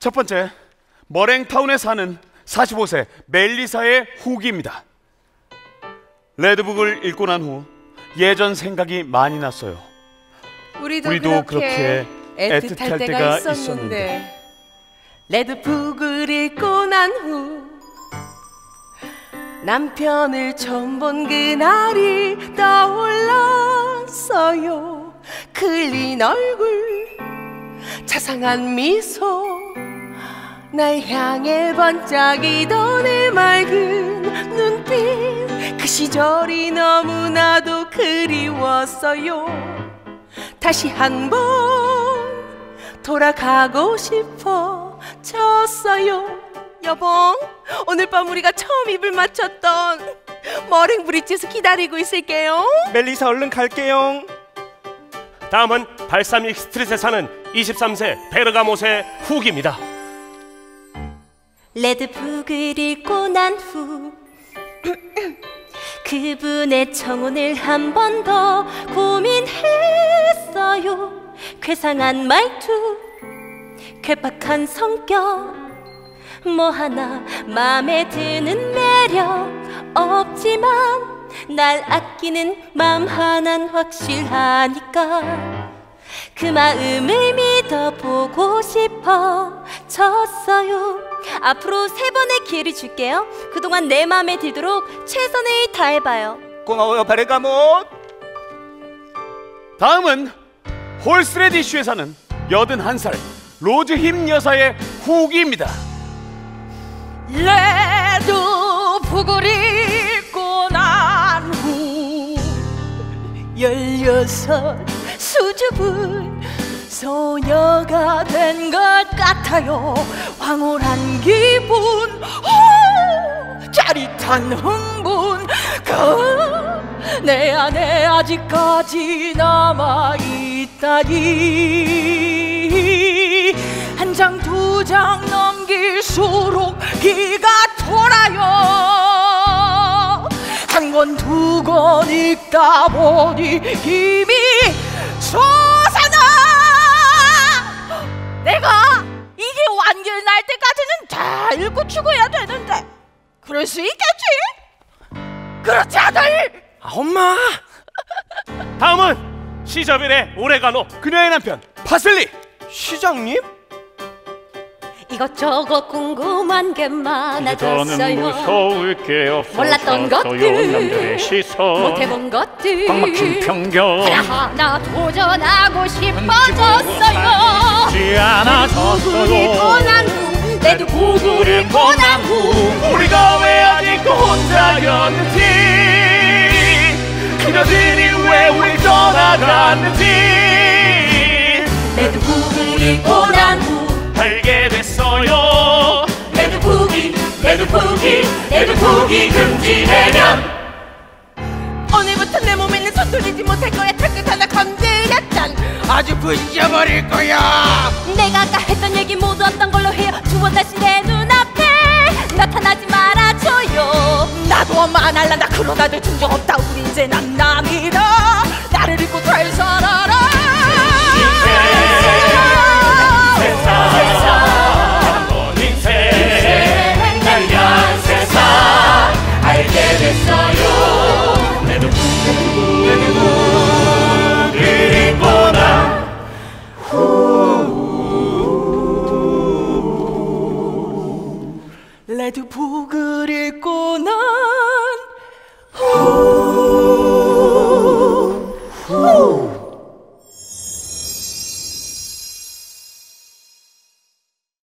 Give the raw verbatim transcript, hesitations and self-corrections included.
첫 번째, 머랭타운에 사는 사십오 세 멜리사의 후기입니다. 레드북을 읽고 난 후 예전 생각이 많이 났어요. 우리도, 우리도 그렇게, 그렇게 애틋할, 애틋할 때가, 때가 있었는데, 있었는데. 레드북을 읽고 난 후 남편을 처음 본 그날이 떠올랐어요. 그린 얼굴, 자상한 미소, 날 향해 반짝이던 내 맑은 눈빛, 그 시절이 너무나도 그리웠어요. 다시 한번 돌아가고 싶어졌어요. 여봉, 오늘 밤 우리가 처음 입을 맞췄던 머랭 브릿지에서 기다리고 있을게요. 멜리사 얼른 갈게요. 다음은 발사믹 스트릿에 사는 이십삼 세 베르가못의 후기입니다. 레드북을 읽고 난 후 그분의 청혼을 한 번 더 고민했어요. 괴상한 말투, 괴팍한 성격, 뭐 하나 마음에 드는 매력 없지만 날 아끼는 마음 하나는 확실하니까 그 마음을 믿어보고 싶어졌어요. 앞으로 세 번의 기회를 줄게요. 그동안 내 마음에 들도록 최선을 다해봐요. 고마워요, 베르가못. 다음은 홀스레디쉬에 사는 여든한 살 로즈힘 여사의 후기입니다. 레드북을 읽고 난 후 열여섯 수줍은 소녀가 된 것 같아요. 황홀한 기분, 오, 짜릿한 흥분, 그 내 안에 아직까지 남아있다니. 한 장 두 장 넘길수록 기가 돌아요. 한 권 두 권 읽다 보니 힘이 솟아나. 내가 이게 완결 날 때까지는 다 읽고 죽어야 되는데 그럴 수 있겠지? 그렇지 아들? 아, 엄마. 다음은 시저빌의 오레가노, 그녀의 남편 파슬리. 시장님? 이것저것 궁금한 게 많아졌어요. 저는 무서울 게 없어서 몰랐던 것들, 남들의 시선, 못해본 것들, 꽉 막힌 편견 하나하나 도전하고 싶어졌어요. 지 않아졌어요. 읽고 난 후, 레드북을 읽고 난 후 우리가 왜 아직도 혼자였는지, 그녀들이 왜 우리 떠나갔는지, 레드북을 읽고 난 후 알게 됐어요. 레드북이 레드북이 레드북이 금지되면 오늘부터 내 몸에 있는 손 돌리지 못할 거야. 탁끝 하나 건드렸잖. 아주 부셔버릴 거야. 내가 아까 했던 얘기 모두 없던 걸로 해요. 두 번 다시 내 눈앞에 나타나지 말아줘요. 나도 엄마 안 할란다. 그러나도 충정 없다. 우리 이제 난 남이다. 나를 잊고 잘 살아라. 알게 됐어요. 레드북을 읽고 난 후 레드북을 읽고 난 후